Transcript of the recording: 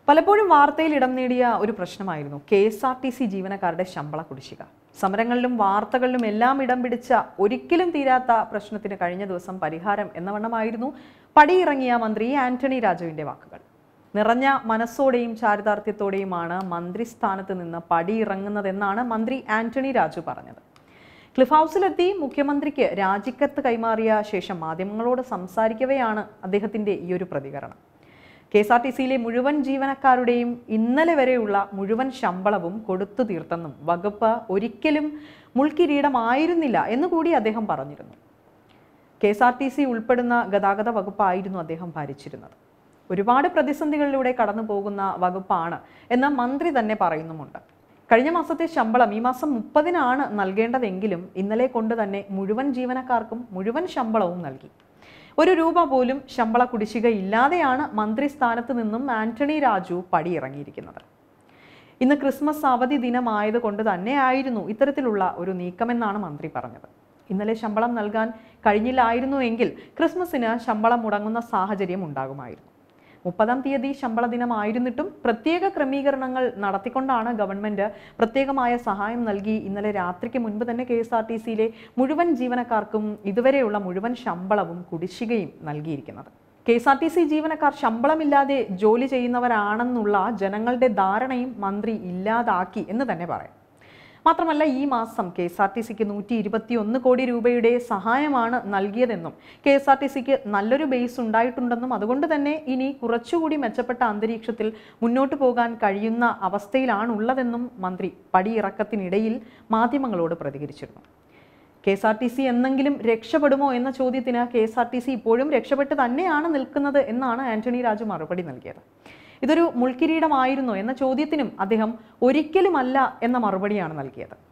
പലപ്പോഴും വാർത്തയിൽ ഇടം നേടിയ ഒരു പ്രശ്നമായിരുന്നു KSRTC ജീവനക്കാരുടെ ശമ്പള കുടിശ്ശിക. സമരങ്ങളിലും വാർത്തകളിലും എല്ലാം ഇടം പിടിച്ച ഒരിക്കലും തീരാത്ത പ്രശ്നത്തിന് കഴിഞ്ഞ ദിവസം പരിഹാരം എന്ന വണ്ണമായിരുന്നു പടിയിറങ്ങിയ മന്ത്രി ആന്റണി രാജുവിന്റെ വാക്കുകൾ. നിറഞ്ഞ മനസ്സോടെയും ചാരിതാർത്ഥ്യത്തോടെയുമാണ് മന്ത്രിസ്ഥാനത്ത് നിന്ന് പടിയിറങ്ങുന്നതെന്നാണ് മന്ത്രി ആന്റണി രാജു പറഞ്ഞത്. ക്ലിഫ് ഹൗസിലെത്തി മുഖ്യമന്ത്രിക്ക് രാജിക്കത്ത് കൈമാറിയ ശേഷം മാധ്യമങ്ങളോട് സംസാരിക്കവെയാണ് അദ്ദേഹത്തിന്റെ ഈ ഒരു പ്രതികരണം. KSRTCയിലെ മുഴുവൻ ജീവനക്കാരുടെയും ഇന്നലെ വരെയുള്ള മുഴുവൻ ശമ്പളവും കൊടുത്തു തീർത്തെന്നും വകുപ്പ് ഒരിക്കലും മുൾക്കിരീടമായിരുന്നില്ല എന്നുകൂടി അദ്ദേഹം പറഞ്ഞിരുന്നു. KSRTC ഉൾപ്പെടുന്ന ഗതാഗത വകുപ്പായിരുന്നു അദ്ദേഹം ഭരിച്ചിരുന്നത്. ഒരുപാട് പ്രതിസന്ധികളിലൂടെ കടന്നു പോകുന്ന വകുപ്പാണ് എന്ന് മന്ത്രി തന്നെ പറയുന്നുമുണ്ട്. കഴിഞ്ഞ മാസത്തെ ശമ്പളം ഈ മാസം 30-നാണ് നൽകേണ്ടതെങ്കിലും ഇന്നലെ കൊണ്ട് തന്നെ മുഴുവൻ ജീവനക്കാർക്കും മുഴുവൻ ശമ്പളവും നൽകി. ഒരു രൂപ പോലും ശമ്പള കുടിശ്ശിക ഇല്ലാതെയാണ് മന്ത്രിസ്ഥാനത്ത് നിന്നും ആന്റണി രാജു പടിയിറങ്ങിയിരിക്കുന്നത്. ഇന്ന് ക്രിസ്മസ് അവധി ദിനമായതുകൊണ്ട് തന്നെയായിരുന്നു ഇത്തരത്തിലുള്ള ഒരു നീക്കമെന്നാണ് മന്ത്രി പറഞ്ഞത്. ഇന്നലെ ശമ്പളം നൽകാൻ കഴിഞ്ഞില്ലായിരുന്നുവെങ്കിൽ ക്രിസ്മസിന് ശമ്പളം മുടങ്ങുന്ന സാഹചര്യം ഉണ്ടാകുമായിരുന്നു. 30-ാം തീയതി ശമ്പള ദിനമായിരുന്നിട്ടും പ്രത്യേക ക്രമീകരണങ്ങൾ നടത്തിക്കൊണ്ടാണ് ഗവൺമെന്റ് പ്രത്യേകമായ സഹായം നൽകി ഇന്നലെ രാത്രിക്ക് മുൻപ് തന്നെ KSRTCയിലെ മുഴുവൻ ജീവനക്കാർക്കും ഇതുവരെയുള്ള മുഴുവൻ ശമ്പളവും കുടിശ്ശികയും നൽകിയിരിക്കുന്നത്. KSRTC ജീവനക്കാർ ശമ്പളമില്ലാതെ ജോലി ചെയ്യുന്നവരാണെന്നുള്ള ജനങ്ങളുടെ ധാരണയും മന്ത്രി ഇല്ലാതാക്കി എന്ന് തന്നെ പറയാം. മാത്രമല്ല, ഈ മാസം KSRTCക്ക് 121 കോടി രൂപയുടെ സഹായമാണ് നൽകിയതെന്നും KSRTCക്ക് നല്ലൊരു ബേസ് ഉണ്ടായിട്ടുണ്ടെന്നും അതുകൊണ്ട് തന്നെ ഇനി കുറച്ചുകൂടി മെച്ചപ്പെട്ട അന്തരീക്ഷത്തിൽ മുന്നോട്ട് പോകാൻ കഴിയുന്ന അവസ്ഥയിലാണുള്ളതെന്നും മന്ത്രി പടിയിറക്കത്തിനിടയിൽ മാധ്യമങ്ങളോട് പ്രതികരിച്ചിരുന്നു. KSRTC എന്നെങ്കിലും രക്ഷപ്പെടുമോ എന്ന ചോദ്യത്തിന് KSRTC ഇപ്പോഴും രക്ഷപ്പെട്ട് തന്നെയാണ് നിൽക്കുന്നത് എന്നാണ് ആന്റണി രാജു മറുപടി നൽകിയത്. ഇതൊരു മുൾക്കിരീടമായിരുന്നോ എന്ന ചോദ്യത്തിനും അദ്ദേഹം ഒരിക്കലുമല്ല എന്ന മറുപടിയാണ് നൽകിയത്.